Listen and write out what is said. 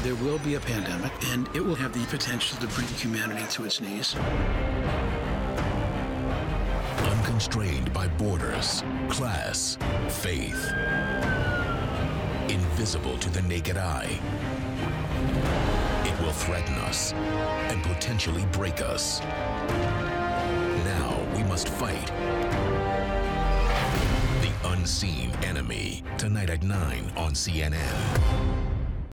There will be a pandemic, and it will have the potential to bring humanity to its knees. Unconstrained by borders, class, faith. Invisible to the naked eye. It will threaten us and potentially break us. Now we must fight the unseen enemy. Tonight at 9 on CNN.